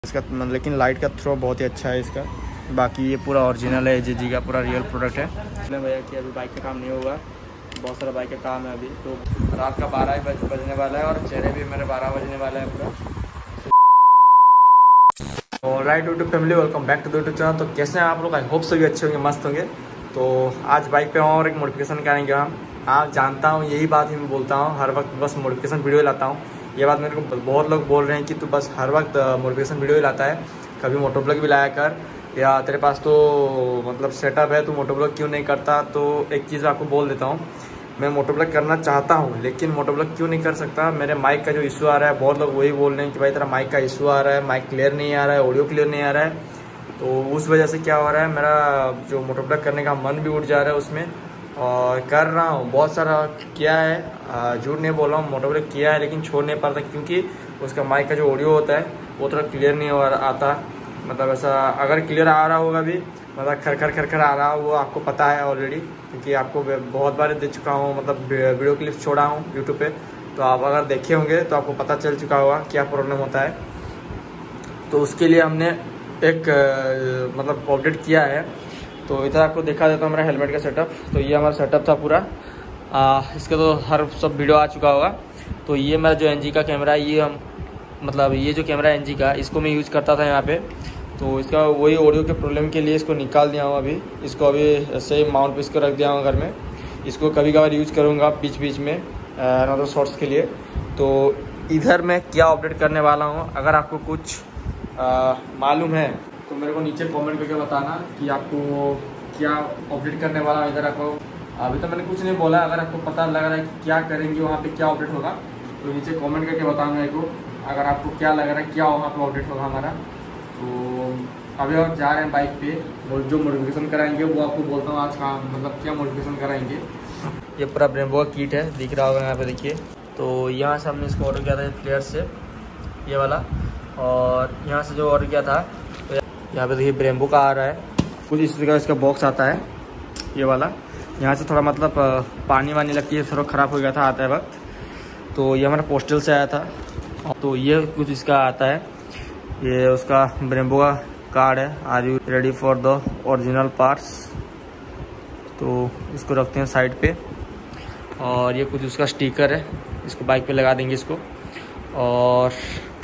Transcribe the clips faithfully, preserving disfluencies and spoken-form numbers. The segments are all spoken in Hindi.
इसका, लेकिन लाइट का थ्रो बहुत ही अच्छा है इसका। बाकी ये पूरा ओरिजिनल है, जे जी का पूरा रियल प्रोडक्ट है। भैया कि अभी बाइक का काम नहीं होगा, बहुत सारा बाइक का काम है अभी। तो रात का बारह ही बज बजने वाला है और चेहरे भी मेरे बारह बजने वाला है पूरा। और right YouTube family, welcome back to the YouTube channel. तो कैसे हैं आप लोग? आई होप सभी अच्छे होंगे, मस्त होंगे। तो आज बाइक पे और एक मॉडिफिकेशन करेंगे हम। आप जानता हूँ, यही बात ही मैं बोलता हूँ हर वक्त, बस मॉडिफिकेशन वीडियो लाता हूँ। ये बात मेरे को बहुत लोग बोल रहे हैं कि तू बस हर वक्त मॉडिफिकेशन वीडियो ही लाता है, कभी मोटो ब्लॉग भी लाया कर, या तेरे पास तो मतलब सेटअप है, तू मोटो ब्लॉग क्यों नहीं करता। तो एक चीज़ आपको बोल देता हूँ, मैं मोटो ब्लॉग करना चाहता हूँ, लेकिन मोटो ब्लॉग क्यों नहीं कर सकता। मेरे माइक का जो इशू आ रहा है, बहुत लोग वही बोल रहे हैं कि भाई तेरा माइक का इशू आ रहा है, माइक क्लियर नहीं आ रहा है, ऑडियो क्लियर नहीं आ रहा है। तो उस वजह से क्या हो रहा है, मेरा जो मोटो ब्लॉग करने का मन भी उठ जा रहा है उसमें, और कर रहा हूँ बहुत सारा किया है, झूठ नहीं बोल रहा हूँ, मोटो ब्लॉग किया है, लेकिन छोड़ नहीं पाता क्योंकि उसका माइक का जो ऑडियो होता है वो थोड़ा क्लियर नहीं हो आता। मतलब ऐसा अगर क्लियर आ रहा होगा भी, मतलब खर खर खर खर आ रहा, वो आपको पता है ऑलरेडी, क्योंकि आपको बहुत बार दे चुका हूँ, मतलब वीडियो क्लिप्स छोड़ा हूँ यूट्यूब पे। तो आप अगर देखे होंगे तो आपको पता चल चुका होगा क्या प्रॉब्लम होता है। तो उसके लिए हमने एक मतलब अपडेट किया है। तो इधर आपको दिखा देता हूँ मेरा हेलमेट का सेटअप। तो ये हमारा सेटअप था पूरा, आ, इसका तो हर सब वीडियो आ चुका होगा। तो ये मेरा जो एन जी का कैमरा है, ये हम मतलब ये जो कैमरा एन जी का, इसको मैं यूज़ करता था यहाँ पे। तो इसका वही ऑडियो के प्रॉब्लम के लिए इसको निकाल दिया हूँ अभी। इसको अभी ऐसे ही माउंट पे इसको रख दिया हूँ घर में। इसको कभी कभार यूज़ करूँगा बीच बीच में, मतलब शॉर्ट्स के लिए। तो इधर मैं क्या अपडेट करने वाला हूँ, अगर आपको कुछ मालूम है तो मेरे को नीचे कमेंट करके बताना कि आपको क्या अपडेट करने वाला हूँ। इधर आपको अभी तो मैंने कुछ नहीं बोला, अगर आपको पता लग रहा है कि क्या करेंगे वहाँ पे, क्या अपडेट होगा, तो नीचे कमेंट करके बताना मेरे को, अगर आपको क्या लग रहा है क्या वहाँ पे अपडेट होगा हमारा। तो अभी और जा रहे हैं बाइक पे, और जो मॉडिफिकेशन कराएंगे वो आपको बोलता हूँ आज का, मतलब क्या मॉडिफिकेशन कराएंगे। ये पूरा ब्रेम्बो का किट है, दिख रहा होगा यहाँ पे, देखिए। तो यहाँ से हमने इसको ऑर्डर किया था प्लेयर से, ये वाला। और यहाँ से जो ऑर्डर किया था, तो यहाँ पे देखिए ब्रेम्बो का आ रहा है कुछ इस तरह का, इसका बॉक्स आता है ये वाला। यहाँ से थोड़ा मतलब पानी वानी लगती है, थोड़ा ख़राब हो गया था आते वक्त। तो ये हमारा पोस्टल से आया था। तो ये कुछ इसका आता है, ये उसका ब्रेम्बो का कार्ड है, are you ready for the original parts. तो इसको रखते हैं साइड पे। और ये कुछ उसका स्टिकर है, इसको बाइक पे लगा देंगे इसको। और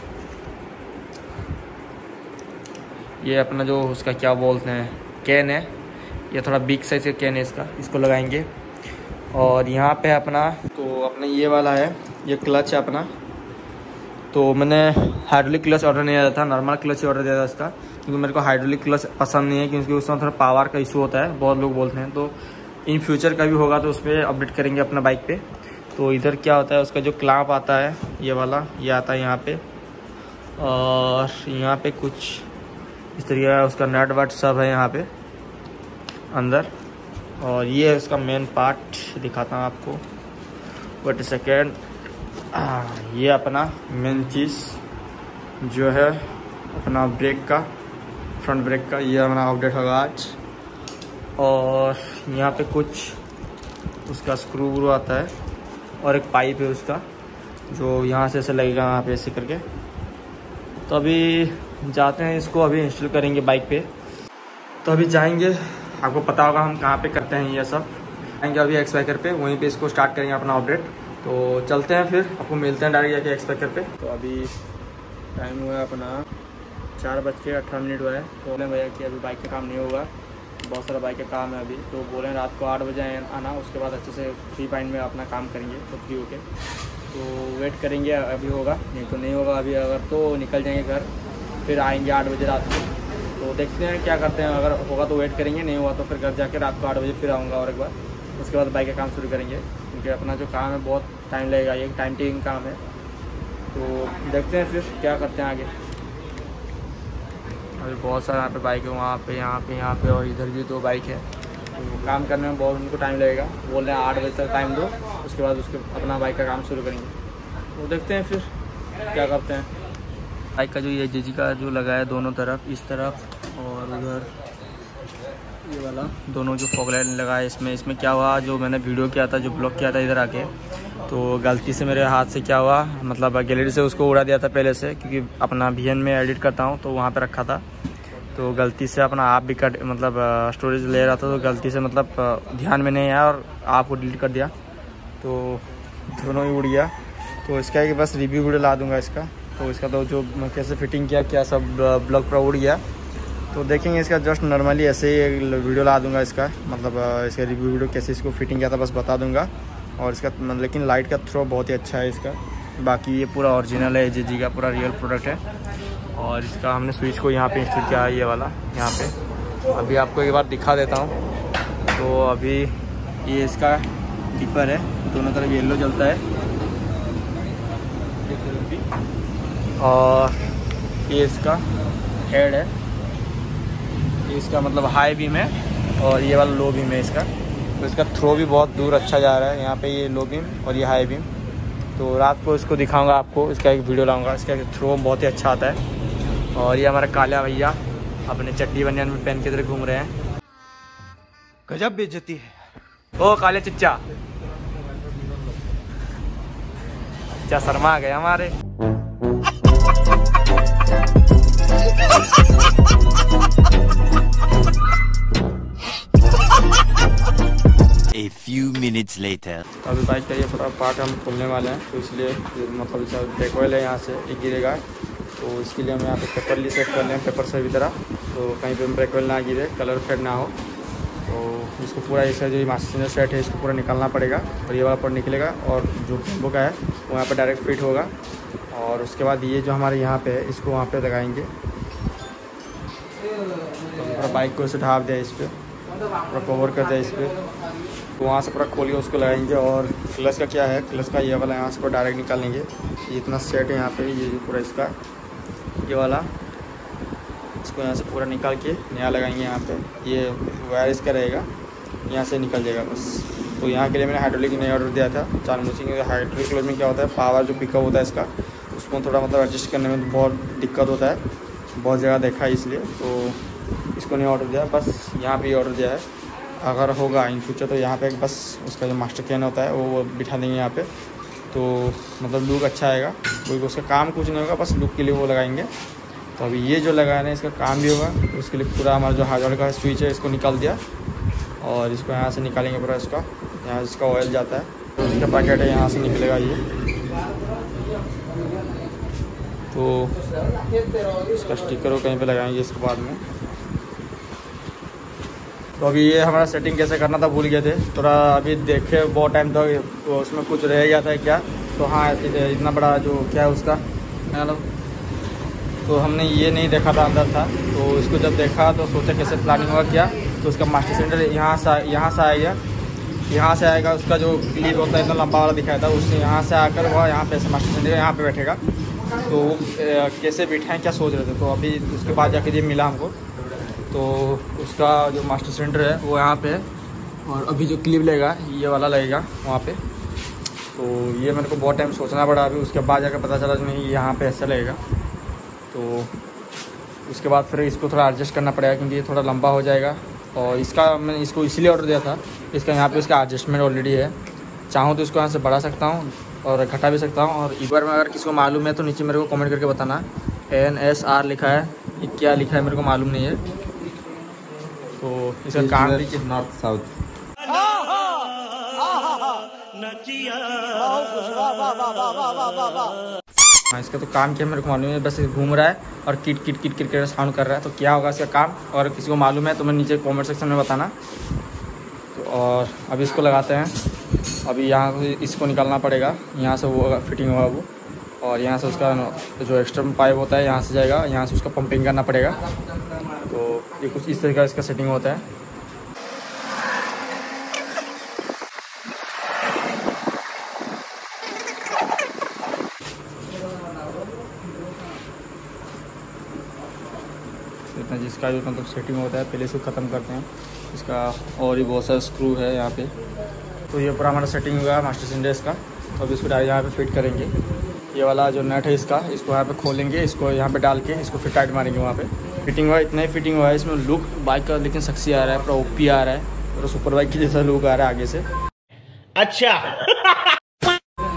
ये अपना जो उसका क्या बोलते हैं, कैन है, ये थोड़ा बिग साइज का कैन है इसका, इसको लगाएंगे। और यहाँ पे अपना तो अपना ये वाला है, ये क्लच है अपना। तो मैंने हाइड्रोलिक क्लच ऑर्डर नहीं दिया था, नॉर्मल क्लच ही ऑर्डर दिया था इसका, क्योंकि मेरे को हाइड्रोलिक क्लच पसंद नहीं है, क्योंकि उसमें थोड़ा पावर का इशू होता है, बहुत लोग बोलते हैं। तो इन फ्यूचर का भी होगा तो उस पर अपडेट करेंगे अपना बाइक पे। तो इधर क्या होता है, उसका जो क्लैंप आता है ये वाला, ये आता है यहाँ पे। और यहाँ पे कुछ इस तरीके का उसका नट वट सब है यहाँ पे अंदर। और ये है उसका मेन पार्ट, दिखाता हूँ आपको, वेट सेकेंड। ये अपना मेन चीज़ जो है अपना ब्रेक का, फ्रंट ब्रेक का, ये अपना अपडेट होगा आज। और यहाँ पे कुछ उसका स्क्रू व्रू आता है, और एक पाइप है उसका, जो यहाँ से ऐसे लगेगा यहाँ पे ऐसे करके। तो अभी जाते हैं, इसको अभी इंस्टॉल करेंगे बाइक पे। तो अभी जाएंगे, आपको पता होगा हम कहाँ पे करते हैं ये सब। आएंगे अभी एक्स बाइकर पे, वहीं पे इसको स्टार्ट करेंगे अपना अपडेट। तो चलते हैं, फिर आपको मिलते हैं डायरेक्ट जाके एक्स बाइकर पे। तो अभी टाइम हुआ है अपना चार बज के अठारह मिनट हुआ है। तो बोले भैया कि अभी बाइक का काम नहीं होगा, बहुत सारा बाइक का काम है अभी। तो बोले रात को आठ बजे आना, उसके बाद अच्छे से फ्री माइंड में अपना काम करेंगे तो फ्री होके। तो वेट करेंगे, अभी होगा नहीं तो नहीं होगा। अभी अगर तो निकल जाएंगे घर, फिर आएंगे आठ बजे रात को। तो देखते हैं क्या करते हैं, अगर होगा तो वेट करेंगे, नहीं हुआ तो फिर घर जाके रात को आठ बजे फिर आऊँगा और एक बार। उसके बाद बाइक का काम शुरू करेंगे, क्योंकि अपना जो काम है बहुत टाइम लगेगा, ये टाइम टेकिंग काम है। तो देखते हैं फिर क्या करते हैं आगे। अभी बहुत सारे यहाँ पे बाइक है, वहाँ पे, यहाँ पे, यहाँ पे, और इधर भी दो बाइक है। तो काम करने में बहुत उनको टाइम लगेगा, बोल रहे हैं आठ बजे तक टाइम दो, उसके बाद उसके अपना बाइक का काम शुरू करेंगे। तो देखते हैं फिर क्या करते हैं। बाइक का जो ये जे जी का जो लगा है दोनों तरफ, इस तरफ और उधर ये वाला, दोनों जो फॉग लाइट लगा है इसमें। इसमें क्या हुआ, जो मैंने वीडियो किया था, जो ब्लॉग किया था इधर आके, तो गलती से मेरे हाथ से क्या हुआ, मतलब गैलरी से उसको उड़ा दिया था पहले से, क्योंकि अपना वी एन में एडिट करता हूँ तो वहाँ पे रखा था। तो गलती से अपना आप भी कट मतलब स्टोरेज ले रहा था, तो गलती से मतलब ध्यान में नहीं आया और आप को डिलीट कर दिया, तो दोनों ही उड़ गया। तो इसका कि बस रिव्यू वीडियो ला दूँगा इसका। तो इसका तो जो मैं कैसे फिटिंग किया क्या सब ब्लॉग पूरा उड़ गया, तो देखेंगे इसका जस्ट नॉर्मली ऐसे ही वीडियो ला दूंगा इसका, मतलब इसका रिव्यू वीडियो कैसे इसको फिटिंग किया था बस बता दूंगा। और इसका मतलब लेकिन लाइट का थ्रो बहुत ही अच्छा है इसका। बाकी ये पूरा ओरिजिनल है, ए जे जी का पूरा रियल प्रोडक्ट है। और इसका हमने स्विच को यहाँ पे इंस्टॉल किया है, ये वाला यहाँ पे। अभी आपको एक बार दिखा देता हूँ। तो अभी ये इसका डिपर है, दोनों तरफ येलो जलता है। और ये इसका हेड है, ये इसका मतलब हाई बीम है और ये वाला लो बीम है इसका। तो इसका थ्रो भी बहुत दूर अच्छा जा रहा है। यहाँ पे ये लो बीम और ये हाई बीम। तो रात को इसको दिखाऊंगा आपको, इसका एक वीडियो लाऊंगा। इसका थ्रो बहुत ही अच्छा आता है। और ये हमारा काला भैया अपने चड्डी बनियान में पहन के इधर घूम रहे हैं। गजब बेइज्जती है। ओ काले चिच्चा, चिच्चा शर्मा आ गए हमारे। A few minutes later. अभी बाइक का ये पूरा पार्ट हम खोलने वाले हैं, तो इसलिए मतलब ब्रेक ऑयल है यहाँ से एक गिरेगा, तो इसके लिए हम यहाँ पे पेपर ली सेट कर लें, पेपर से भी तरह, तो कहीं पे ब्रेक ऑयल ना गिरे, कलर फेड ना हो। तो इसको पूरा इसका जो मास्टर सेट है इसको पूरा निकालना पड़ेगा, और ये वाला पर निकलेगा और जो टेम्पो का है वो यहाँ पर डायरेक्ट फिट होगा। और उसके बाद ये जो हमारे यहाँ पे है इसको वहाँ पे लगाएंगे। पूरा बाइक को इसे ढाप दिया, इस पर पूरा कवर कर दिया इस पर, तो वहाँ से पूरा खोल के उसको लगाएंगे। और क्लच का क्या है, क्लच का ये वाला यहाँ से पूरा डायरेक्ट निकालेंगे। ये इतना सेट है यहाँ पे, ये जो पूरा इसका ये वाला, इसको यहाँ से पूरा निकाल के नया लगाएंगे यहाँ पे। ये वायर इसका रहेगा, यहाँ से निकल जाएगा बस। तो यहाँ के लिए मैंने हाइड्रोलिक नहीं ऑर्डर दिया था, चानमूसी के। हाइड्रोलिक क्लच में क्या होता है, पावर जो पिकअप होता है इसका, उसको थोड़ा मतलब एडजस्ट करने में बहुत दिक्कत होता है, बहुत जगह देखा है, इसलिए तो इसको नहीं ऑर्डर दिया, बस यहाँ पे ऑर्डर दिया है। अगर होगा इन फ्यूचर तो यहाँ पे बस उसका जो मास्टर कैन होता है वो बिठा देंगे यहाँ पे, तो मतलब लुक अच्छा आएगा। कोई उसका काम कुछ नहीं होगा, बस लुक के लिए वो लगाएंगे। तो अभी ये जो लगाना है इसका काम भी होगा, तो उसके लिए पूरा हमारा जो हाइड्रोलिक का स्विच है इसको निकाल दिया, और इसको यहाँ से निकालेंगे पूरा इसका, यहाँ इसका ऑयल जाता है, तो इसका पैकेट है यहाँ से निकलेगा ये। तो इसका स्टिकर वो कहीं पे लगाएंगे इसके बाद में। तो अभी ये हमारा सेटिंग कैसे करना था भूल गए थे, थोड़ा अभी देखे बहुत टाइम तक तो उसमें कुछ रह गया था क्या। तो हाँ इतना बड़ा जो क्या है उसका हेलो, तो हमने ये नहीं देखा था अंदर था, तो इसको जब देखा तो सोचा कैसे प्लानिंग होगा क्या। तो उसका मास्टर सेंटर यहाँ से यहाँ से आएगा, यहाँ से आएगा, उसका जो क्लिप होता है इतना लंबा वाला दिखाया था, उससे यहाँ से आकर वह यहाँ पे मास्टर सेंटर यहाँ पे बैठेगा। तो वो कैसे बैठाएँ क्या सोच रहे थे, तो अभी उसके बाद जाकर ये मिला हमको। तो उसका जो मास्टर सेंटर है वो यहाँ पे है, और अभी जो क्लिप लगेगा ये वाला लगेगा वहाँ पे। तो ये मेरे को बहुत टाइम सोचना पड़ा, अभी उसके बाद जाकर पता चला नहीं यहाँ पे ऐसा लगेगा। तो उसके बाद फिर इसको थोड़ा एडजस्ट करना पड़ेगा, क्योंकि ये थोड़ा लंबा हो जाएगा। और इसका मैंने इसको इसीलिए ऑर्डर दिया था, इसका यहाँ पे इसका एडजस्टमेंट ऑलरेडी है, चाहूँ तो इसको यहाँ से बढ़ा सकता हूँ और घटा भी सकता हूँ। और एक बार में अगर किसी को मालूम है तो नीचे मेरे को कमेंट करके बताना। एन एस आर लिखा है, ये क्या लिखा है मेरे को मालूम नहीं है। तो इसका काम लीजिए नॉर्थ साउथ। हाँ इसका तो काम क्या मेरे को मालूम है, बस घूम रहा है और किट किट किट किट साउंड कर रहा है। तो क्या होगा इसका काम, और किसी को मालूम है तो मैं नीचे कमेंट सेक्शन में बताना। तो और अभी इसको लगाते हैं। अभी यहाँ से इसको निकालना पड़ेगा, यहाँ से वो फिटिंग होगा वो, और यहाँ से उसका जो एक्स्ट्रा पाइप होता है यहाँ से जाएगा, यहाँ से उसका पंपिंग करना पड़ेगा। तो ये कुछ इस तरह का इसका सेटिंग होता है। इतना जिसका जो मतलब सेटिंग होता है पहले इसको ख़त्म करते हैं इसका। और भी बहुत सारा स्क्रू है यहाँ पे। तो ये पूरा हमारा सेटिंग हुआ मास्टर सिलेंडर का। तो अभी इसको डायरेक्ट यहाँ पे फिट करेंगे। ये वाला जो नट है इसका, इसको यहाँ पे खोलेंगे, इसको यहाँ पे डाल के इसको फिर टाइट मारेंगे वहाँ पे। फिटिंग हुआ, इतना ही फिटिंग हुआ है। इसमें लुक बाइक का लेकिन सक्सी आ रहा है, पूरा ओपी आ रहा है, पूरा सुपर बाइक की जैसा लुक आ रहा है आगे से। अच्छा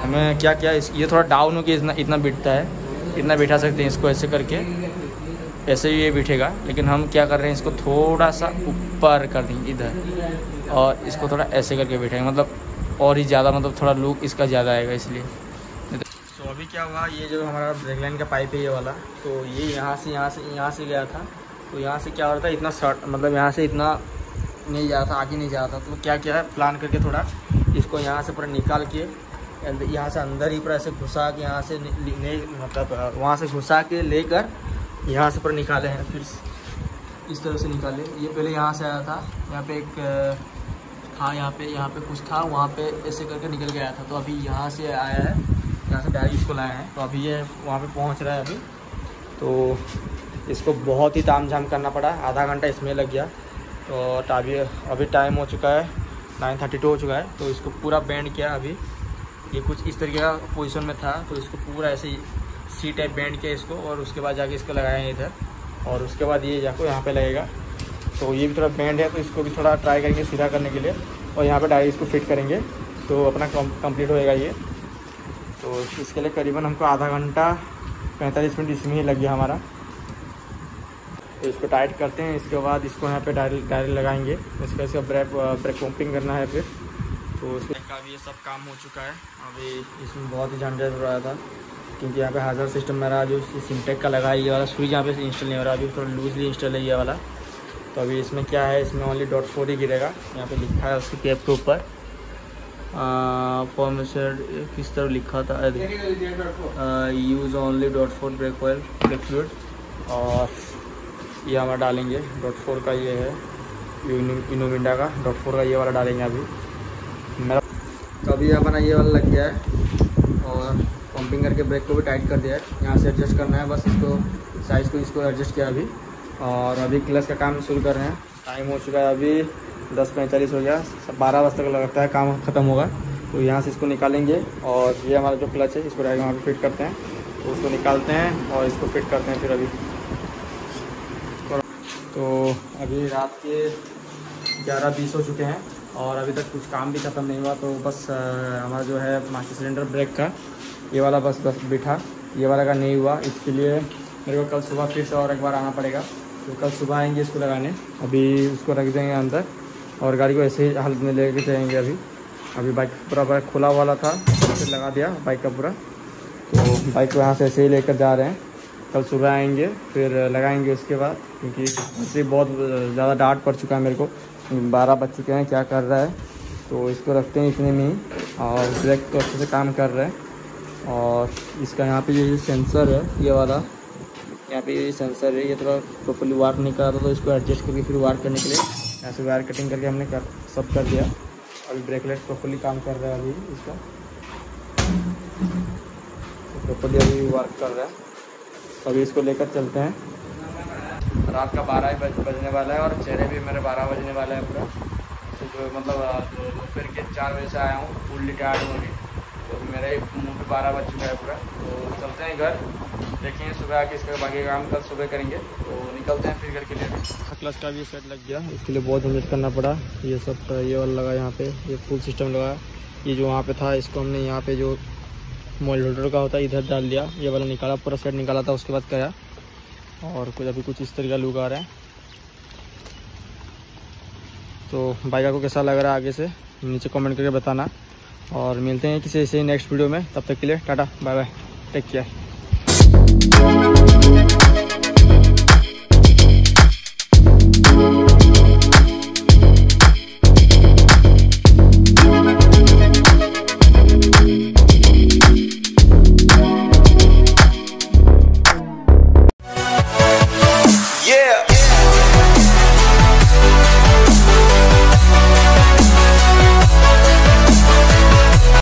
हमें क्या क्या इस ये थोड़ा डाउन हो के इतना इतना बिठता है, इतना बिठा सकते हैं इसको ऐसे करके, ऐसे ही ये बिठेगा। लेकिन हम क्या कर रहे हैं, इसको थोड़ा सा ऊपर कर देंगे इधर, और इसको थोड़ा ऐसे करके बिठाएंगे, मतलब और ही ज़्यादा, मतलब थोड़ा लुक इसका ज़्यादा आएगा इसलिए। तो अभी क्या हुआ, ये जो हमारा ब्रेक लाइन का पाइप है ये वाला, तो ये यहाँ से यहाँ से यहाँ से गया था, तो यहाँ से क्या हो रहा था, इतना शॉर्ट, मतलब यहाँ से इतना नहीं जा रहा था, आगे नहीं जा रहा था। तो क्या क्या है, प्लान करके थोड़ा इसको यहाँ से पूरा निकाल के, यहाँ से अंदर ही पूरा ऐसे घुसा के, यहाँ से नहीं, मतलब वहाँ से घुसा के लेकर यहाँ से पूरा निकाले हैं, फिर इस तरह से निकाले। ये पहले यहाँ से आया था, यहाँ पे एक था, यहाँ पे यहाँ पे कुछ था, वहाँ पे ऐसे करके निकल के आया था। तो अभी यहाँ से आया है, यहाँ से डायरेक्ट इसको लाया है, तो अभी ये वहाँ पे पहुँच रहा है अभी। तो इसको बहुत ही ताम झाम करना पड़ा, आधा घंटा इसमें लग गया। तो अभी अभी टाइम हो चुका है नाइन थर्टी टू हो चुका है। तो इसको पूरा बैंड किया, अभी ये कुछ इस तरीके का पोजीशन में था, तो इसको पूरा ऐसे सी टाइप बैंड किया इसको, और उसके बाद जाके इसको लगाएंगे इधर, और उसके बाद ये जाको यहाँ पे लगेगा। तो ये भी थोड़ा बैंड है, तो इसको भी थोड़ा ट्राई करेंगे सीधा करने के लिए, और यहाँ पे डायरेक्ट इसको फिट करेंगे, तो अपना कंप्लीट होएगा ये। तो इसके लिए करीबन हमको आधा घंटा पैंतालीस मिनट इसमें ही लग गया हमारा। तो इसको टाइट करते हैं, इसके बाद इसको यहाँ पे डायरेक्ट डायरेक्ट लगाएंगे, इसका इसका ब्रेक ब्रेक पंपिंग करना है फिर। तो उसका भी ये सब काम हो चुका है। अभी इसमें बहुत ही झंझट हो रहा था, क्योंकि यहाँ पे हाजर सिस्टम मेरा जो सिंटेक का लगा है, ये वाला स्विच यहाँ पे इंस्टॉल नहीं हो रहा, अभी थोड़ा लूजली इंस्टॉल है ये वाला। तो अभी इसमें क्या है, इसमें ओनली डॉट फोर ही गिरेगा, यहाँ पे लिखा है उसकी कैप के ऊपर फॉर्मेशन किस तरह लिखा था, use only dot four brake oil brake fluid, और ये हमारा डालेंगे डॉट फोर का, ये है इनोमिंडा का डॉट फोर का, ये वाला डालेंगे अभी मेरा। तो अभी अपना ये वाला लग गया है, और पंपिंग करके ब्रेक को भी टाइट कर दिया है, यहाँ से एडजस्ट करना है बस इसको, साइज़ को इसको एडजस्ट किया अभी। और अभी क्लच का काम शुरू कर रहे हैं, टाइम हो चुका है अभी दस पैंतालीस हो गया, बारह बजे तक लगता है काम ख़त्म होगा। तो यहाँ से इसको निकालेंगे, और ये हमारा जो क्लच है इसको डायरेक्ट वहाँ पर फिट करते हैं, तो उसको निकालते हैं और इसको फिट करते हैं फिर अभी। तो अभी रात के ग्यारह बीस हो चुके हैं, और अभी तक कुछ काम भी ख़त्म नहीं हुआ। तो बस हमारा जो है मास्टर सिलेंडर ब्रेक का ये वाला बस बस बिठा, ये वाला का नहीं हुआ, इसके लिए मेरे को कल सुबह फिर से और एक बार आना पड़ेगा। तो कल सुबह आएंगे इसको लगाने, अभी उसको रख देंगे अंदर, और गाड़ी को ऐसे ही हालत में लेके जाएंगे। अभी अभी बाइक पूरा बाइक खुला वाला था, फिर लगा दिया बाइक का पूरा, तो बाइक को यहाँ से ऐसे ही लेकर जा रहे हैं। कल सुबह आएंगे फिर लगाएंगे उसके बाद, क्योंकि इससे बहुत ज़्यादा डांट पड़ चुका है मेरे को, बारह बज चुके हैं, क्या कर रहा है। तो इसको रखते हैं इतने में ही, और ब्रेक तो अच्छे से काम कर रहा है। और इसका यहाँ पे ये सेंसर है, ये वाला यहाँ पे ये सेंसर है, ये थोड़ा प्रॉपर्ली वार्क नहीं कर रहा था, तो इसको एडजस्ट करके फिर वार्क करने के लिए यहाँ से वायर कटिंग करके हमने कर सब कर दिया। अभी ब्रेकलेट प्रॉपर्ली काम कर रहा है, अभी इसका प्रॉपर्ली अभी वार्क कर रहा है। अभी इसको लेकर चलते हैं। रात का बारह बज बजने वाला है, और चेहरे भी मेरे बारह बजने वाला है पूरा, सुबह मतलब दोपहर के चार बजे से आया हूँ, फुल्ली टायर्ड हूँ अभी। तो मेरे मुँह पे बारह बज चुका है पूरा। तो चलते हैं घर, देखेंगे सुबह आके इसका बाकी काम कल सुबह करेंगे। तो निकलते हैं फिर घर के लिए। क्लच का भी सेट लग गया, इसके लिए बहुत झंझट करना पड़ा। ये सब ये वाला लगा यहाँ पे, ये फुल सिस्टम लगा। ये जो वहाँ पे था इसको हमने यहाँ पे जो मोबाइल होल्डर का होता है इधर डाल दिया, ये वाला निकाला, पूरा सेट निकाला था, उसके बाद करा। और कुछ अभी कुछ इस तरह का लुक आ रहा है। तो बाइक आपको कैसा लग रहा है आगे से नीचे कमेंट करके बताना, और मिलते हैं किसी ऐसे नेक्स्ट वीडियो में। तब तक के लिए tata bye bye, take care.